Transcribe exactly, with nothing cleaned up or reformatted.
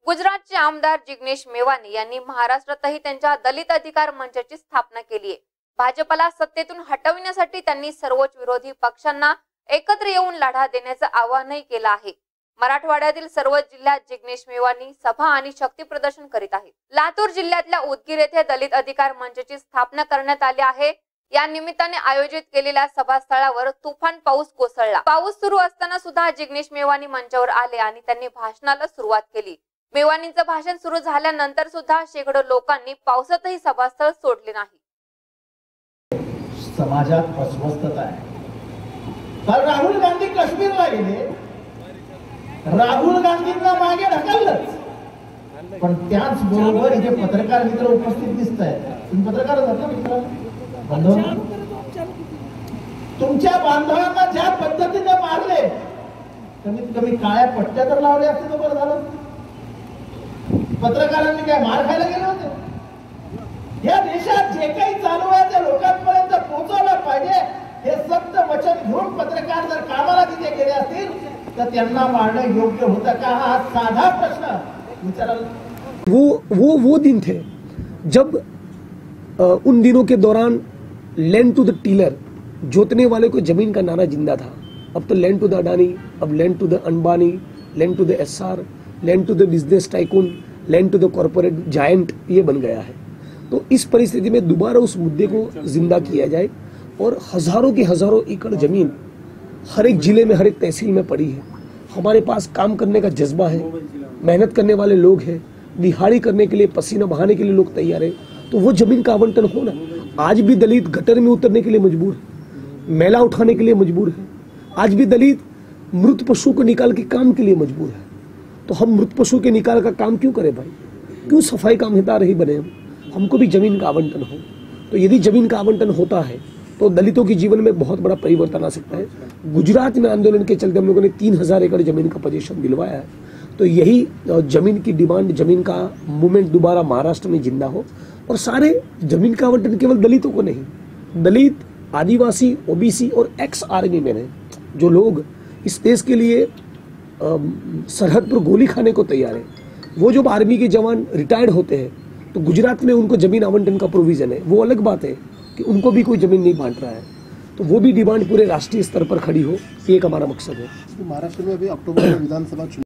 गुजरातचे आमदार जिग्नेश मेवानी यांनी महाराष्ट्रातही त्यांच्या दलित अधिकार मंचाची स्थापना केली आहे। भाजपला सत्तेतून हटविण्यासाठी त्यांनी सर्वोच्च विरोधी पक्षांना एकत्र येऊन लढा देण्याचं आवाहनही केलं आहे। मराठवाड्यातील सर्व जिल्ह्यात जिग्नेश मेवानी सभा आणि शक्ती प्रदर्शन करीत आहेत। लातूर जिल्ह्यातल्या उदगीर येथे दलित अधिकार मंचाची स्थापना करण्यात आली आहे। या निमित्ताने आयोजित केलेल्या सभास्थळावर तुफान पाऊस कोसळला। पाऊस सुरू असताना सुद्धा जिग्नेश मेवानी मंचावर आले आणि त्यांनी भाषणाला सुरुवात केली। मेवानींचं भाषण सुरू झाल्यानंतर सुद्धा शेकडो लोकांनी पावसातही सभास्थळ सोडले नाही। समाजात अस्वस्थता आहे। काल राहुल गांधी काश्मीरला गेले, राहुल गांधींना मागे ढकललंच, पण त्याच बरोबर इथे पत्रकार मित्र उपस्थित दिसत आहेत। तुम्ही पत्रकार आहात ना मित्र, तुमच्या बांधवांना ज्या पद्धतीने मारले, कमीत कमी काळ्या पट्ट्या तर लावल्या असते तर बरं झालं। पत्रकारांनी काय मार खायला गेले होते? या देशात जे काही चालू आहे ते लोकांपर्यंत पोहोचवलं पाहिजे, हे सक्त वचन घेऊन पत्रकार जर कामाला तिथे गेले असतील तर त्यांना मारणं योग्य होतं का? हा साधा प्रश्न विचारायला। वो वो वो दिन थे जब आ, उन दिनों के दौरान लैंड टू द टीलर, जोतने वाले को जमीन का नारा जिंदा था। अब तो लैंड टू द अडानी, अब land to the Ambani, land to the Essar, land to the business tycoon, land to the corporate giant, ये बन गया है। तो इस परिस्थिति में दोबारा उस मुद्दे को जिंदा किया जाए और हजारों की हजारों एकड़ जमीन हर एक जिले में, हर एक तहसील में पड़ी है। हमारे पास काम करने का जज्बा है, मेहनत करने वाले लोग हैं, दिहाड़ी करने के लिए, पसीना बहाने के लिए लोग तैयार है, तो वो जमीन का आवंटन होना। आज भी दलित गटर में उतरने के लिए मजबूर है, मैला उठाने के लिए मजबूर है। आज भी दलित मृत पशु को निकाल के काम के लिए मजबूर है। तो हम मृत पशु के निकाल का काम क्यों करें भाई? क्यों सफाई कामगार ही बने हम? हमको भी जमीन का आवंटन हो। तो यदि जमीन का आवंटन होता है तो दलितों के जीवन में बहुत बड़ा परिवर्तन आ सकता है। गुजरात में आंदोलन के चलते हम लोगों ने तीन हजार एकड़ जमीन का पोजीशन दिलवाया है। तो यही जमीन की डिमांड, जमीन का मूवमेंट दोबारा महाराष्ट्र में जिंदा हो और सारे जमीन का आवंटन केवल दलितों को नहीं, दलित, आदिवासी, ओबीसी और एक्स आर्मी मैन है, जो लोग इस देश के लिए सरहद पर गोली खाने को तैयार है, वो जब आर्मी के जवान रिटायर्ड होते हैं तो गुजरात में उनको जमीन आवंटन का प्रोविजन है। वो अलग बात है कि उनको भी कोई जमीन नहीं बांट रहा है, तो वो भी डिमांड पूरे राष्ट्रीय स्तर पर खड़ी हो, ये एक हमारा मकसद है। महाराष्ट्र में अभी अक्टूबर में विधानसभा